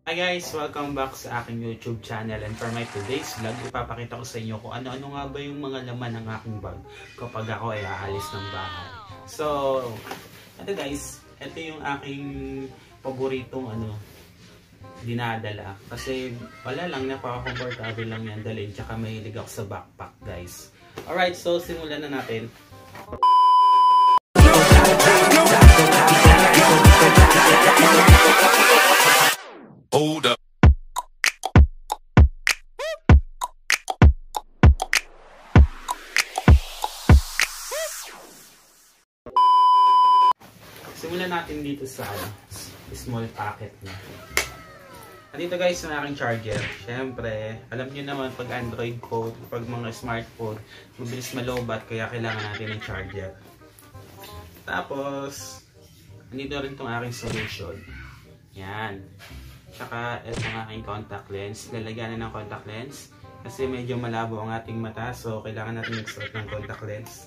Hi guys! Welcome back sa aking YouTube channel, and for my today's vlog, ipapakita ko sa inyo kung ano-ano nga ba yung mga laman ng aking bag kapag ako ay aalis ng bahay. So, ito guys, ito yung aking paboritong dinadala. Kasi wala lang, napaka-comfortable lang yan dalhin, tsaka mahilig ako sa backpack guys. Alright, so simulan na natin. Hold up. Simulan natin dito sa small packet na. Andito guys yung aking charger. Syempre, alam niyo naman pag Android phone, pag mga smartphone, mabilis malobat kaya kailangan natin ng charger. Tapos, andito rin itong aking solution. Yan. Tsaka ito ang aking contact lens. Lalagyan na ng contact lens kasi medyo malabo ang ating mata, so kailangan natin mag-suot ng contact lens.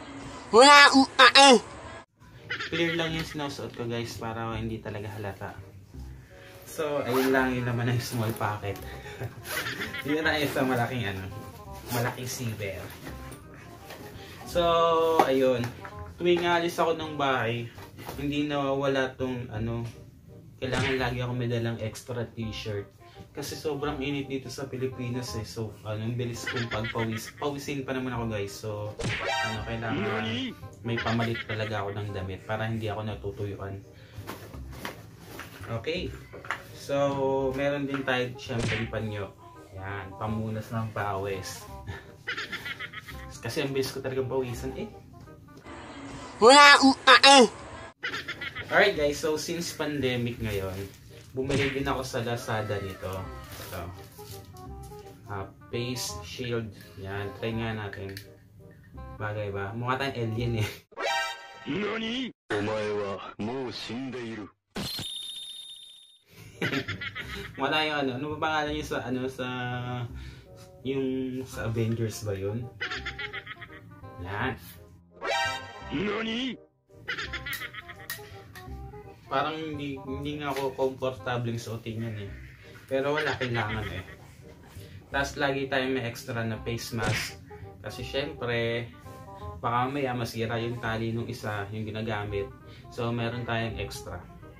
Clear lang yung sinusuot ko guys para hindi talaga halata. So ayun lang, yun naman ang small packet. Yun na yun sa malaking malaking silver. So ayun, tuwing alis ako ng bahay, hindi nawawala tong kailangan lagi ako may dalang extra t-shirt. Kasi sobrang init dito sa Pilipinas eh. So, bilis kong pawisin pa naman ako guys. So, kailangan may pamalit talaga ako ng damit para hindi ako natutuyuan. Okay. So, meron din tayo syempre panyo. Yan, pamunas ng pawis. Kasi ang bilis ko talagang pawisan eh. Alright guys, so since pandemic ngayon, bumili din ako sa Lazada nito. So, face shield. Yan, try nga natin. Bagay ba? Mukha tayong alien eh. Nani? Omae wa mou shindeiru. Mukha tayong ano ba pangalan niyo sa sa Avengers ba yun? Yan. Nani? Parang hindi nga ako komportableng suotin yan eh. Pero wala, kailangan eh. Tapos lagi tayong may extra na face mask. Kasi syempre, baka maya masira yung tali nung isa, yung ginagamit. So meron tayong extra.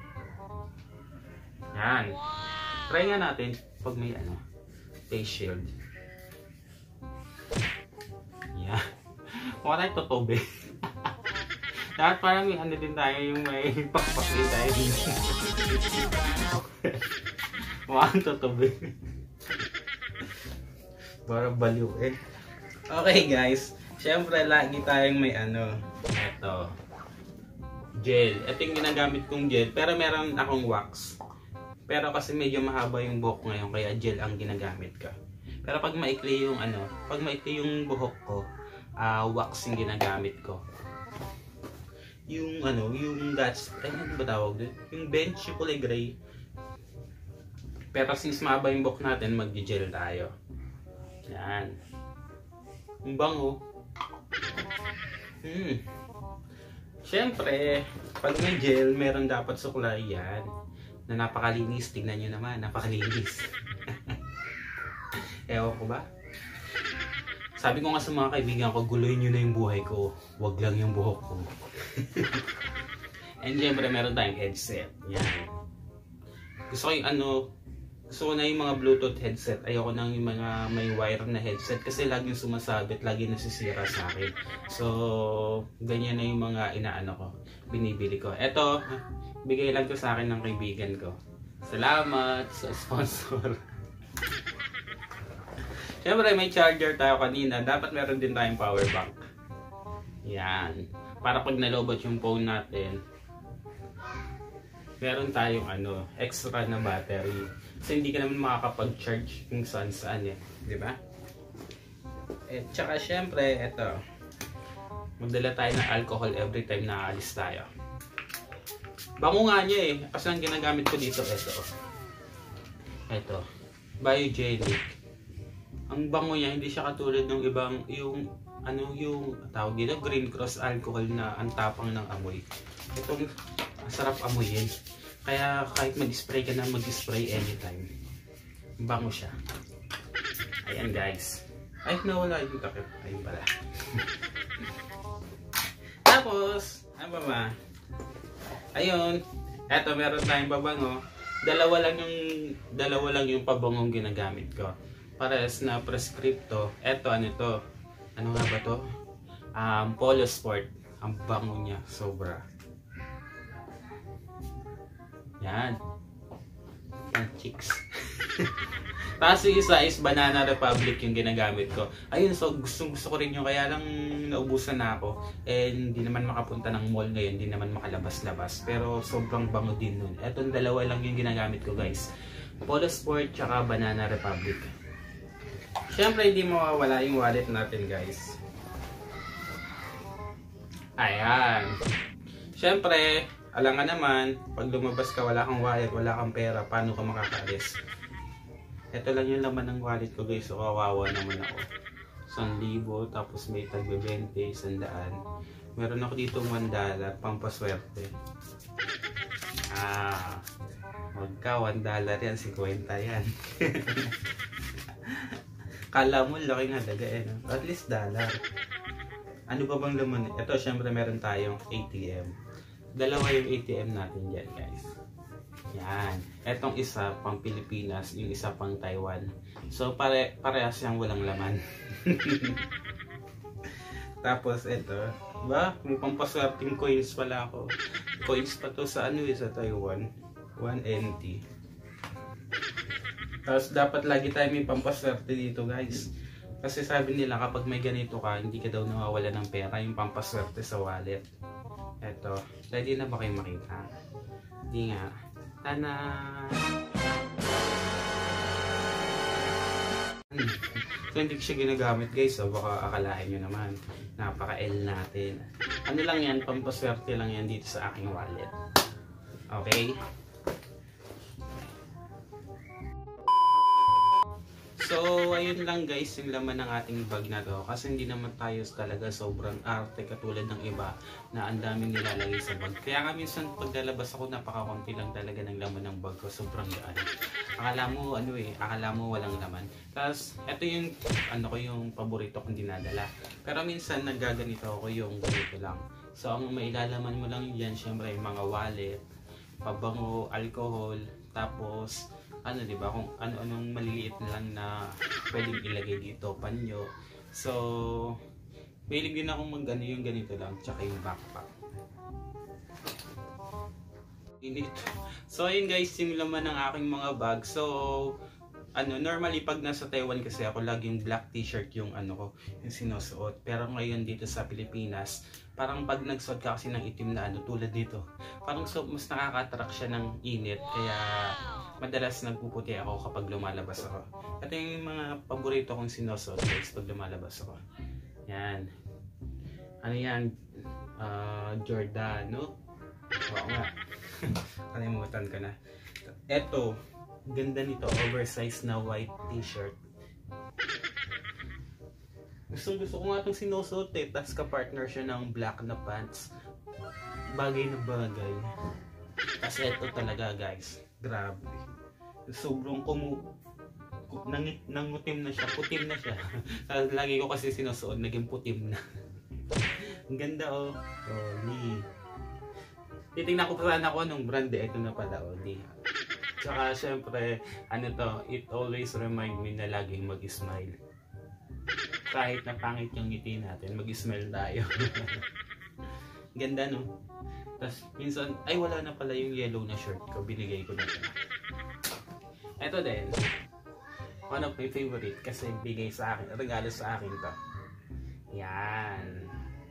Yan. Try nga natin pag may face shield. Yan. Mukha tayo totobe. Dapat parang may din tayo yung may pakpakli tayo dito. Mukhang totobe. Parang baliw eh. Okay guys. Siyempre lagi tayong may eto. Gel. Ito yung ginagamit kong gel. Pero meron akong wax. Pero kasi medyo mahaba yung buhok ngayon kaya gel ang ginagamit ko. Pero pag maikli yung buhok ko, wax yung ginagamit ko. Yung that's, ano ba tawag doon? Yung bench, yung kulay gray. Pero since mahaba yung buhok natin, mag-gel tayo. Yan. Ang bango. Siyempre, pag may gel, meron dapat suklay yan. Na napakalinis. Tignan nyo naman, napakalinis. Ewan ko ba? Sabi ko nga sa mga kaibigan ko, guluhin nyo na yung buhay ko. Wag lang yung buhok ko. And syempre meron tayong headset. Yan. Gusto ko na yung mga Bluetooth headset. Ayoko nang yung mga may wire na headset kasi laging sumasabit, lagi nasisira sa akin. So, ganyan na yung mga binibili ko. Eto, bigay lang to sa akin ng kaibigan ko. Salamat sa sponsor. Siyempre may charger tayo kanina, dapat meron din tayong power bank. Yan. Para pag nalobot yung phone natin, meron tayong extra na battery. Kasi hindi ka naman makakapag-charge kung saan-saan eh. Diba? At saka siyempre, eto. Magdala tayo ng alcohol every time na aalis tayo. Bango nga niya eh. Kasi ang ginagamit ko dito, eto. Biogenic. Ang bango niya, hindi siya katulad ng ibang, yung tawag dito, Green Cross alcohol na ang tapang ng amoy. Itong, sarap amoyin. Kaya kahit mag-spray ka na, mag-spray anytime. Bango siya. Ayan guys. Ay, nawala yung takip. Ayun pala. Tapos, ano ba? Ayun. Eto, meron tayong pabango. Dalawa lang yung pabangong ginagamit ko. Parehas na prescripto. Eto, ano to? Ano nga ba to? Polo Sport. Ang bango niya. Sobra. Yan. Yan, chicks. Tapos yung isa is Banana Republic yung ginagamit ko. Ayun, so gusto ko rin yung kaya lang naubusan na ako. And hindi naman makapunta ng mall ngayon, hindi naman makalabas-labas. Pero sobrang bango din nun. Etong dalawa lang yung ginagamit ko guys. Polo Sport tsaka Banana Republic. Siyempre hindi mawawala yung wallet natin guys. Ayan. Siyempre, alam nga naman, pag lumabas ka wala kang wallet, wala kang pera, paano ka makakaalis? Ito lang yung laman ng wallet ko guys, so kawawa naman ako. 1,000, tapos may tagbe 20, 100. Meron ako dito $1, pampaswerte. Huwag ka, $1 yan, 50 yan. Kala mo, laki nga daga eh, no? At least dollar. Ano ba bang laman? Ito, syempre meron tayong ATM. Dalawa yung ATM natin dyan guys. Yan. Etong isa pang Pilipinas, yung isa pang Taiwan. So parehas siyang walang laman. Tapos ito, ba? May pampaswerteng coins pala ako. Coins pa to sa ano sa Taiwan. 1 NT. Tapos dapat lagi tayo may pampaswerte dito guys. Kasi sabi nila kapag may ganito ka, hindi ka daw nawawala ng pera, yung pampaswerte sa wallet. Eto, ready na ba kayo makita? Hindi nga. Tana! So hindi ko siya ginagamit guys, so baka akalain nyo naman. Napaka-L natin. Ano lang yan, pampaswerte lang yan dito sa aking wallet. Okay? So, ayun lang guys yung laman ng ating bag na to. Kasi hindi naman tayo talaga sobrang arte katulad ng iba na ang daming nilalagay sa bag. Kaya nga minsan pag lalabas ako napakakunti lang talaga ng laman ng bag ko. Sobrang gaan. Akala mo akala mo walang laman. Tapos, ito yung yung paborito kong dinadala. Pero minsan nagaganito ako yung ganito lang. So, ang mailalaman mo lang yan, syempre yung mga wallet, pabango, alcohol, tapos di ba, kung ano-anong maliliit lang na pwedeng ilagay dito, panyo. So, mahilig din akong yung ganito lang, tsaka yung backpack. So, ayun guys, yung laman ng aking mga bag. So, normally pag nasa Taiwan kasi ako, laging black t-shirt yung yung sinusuot. Pero ngayon dito sa Pilipinas, parang pag nagsuot ka kasi ng itim na tulad dito, parang mas nakaka-attract siya ng init. Kaya madalas nagpuputi ako kapag lumalabas ako. Ito yung mga paborito kong sinusuot guys pag lumalabas ako. Yan. Ano yan? Giordano? Oo nga. Kalimutan ko na. Eto, ganda nito. Oversized na white t-shirt. Gusto ko nga itong sinusuot eh. Tapos ka-partner siya ng black na pants. Bagay na bagay. Tapos eto talaga guys. Grabe. Sobrang nangutim na siya. Putim na siya. Lagi ko kasi sinusuot. Naging putim na. Ang ganda oh. Oli. Titingnan ko pa sana ako anong brand eh. Ito na pala Oli. Tsaka syempre, it always remind me na laging mag-smile. Kahit na pangit yung ngiti natin, mag-smile tayo. Ganda no? Tapos minsan, ay wala na pala yung yellow na shirt ko, binigay ko na siya. Ito din, one of my favorite kasi bigay sa akin, regalo sa akin to. Yan.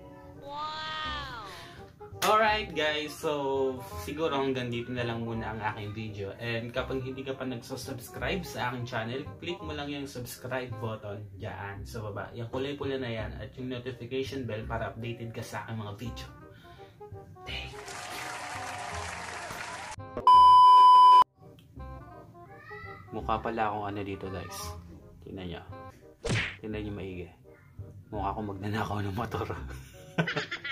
Alright guys, so siguro hanggang dito na lang muna ang aking video. And kapag hindi ka pa nagsusubscribe sa aking channel, click mo lang yung subscribe button dyan sa baba. Yung kulay-pula na yan at yung notification bell para updated ka sa aking mga video. Thanks! Mukha pala akong dito guys. Tingnan nyo. Tingnan nyo maigi. Mukha akong magnanakaw ng motor.